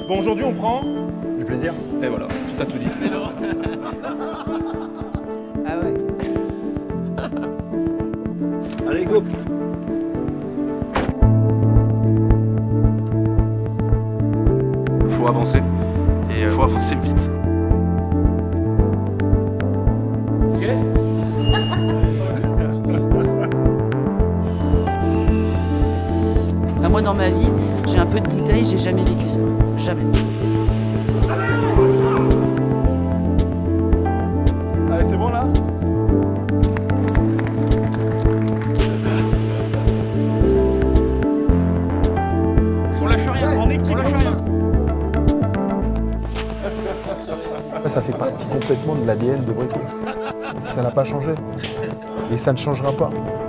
Bon, aujourd'hui, on prend... Du plaisir. Et voilà, tu t'as tout dit. Ah ouais. Allez, go. Faut avancer. Et faut avancer vite. Yes. Moi, dans ma vie, j'ai un peu de bouteille, j'ai jamais vécu ça. Jamais. Allez, c'est bon là? On lâche rien, en équipe, on lâche rien. Ça fait partie complètement de l'ADN de Brico. Ça n'a pas changé. Et ça ne changera pas.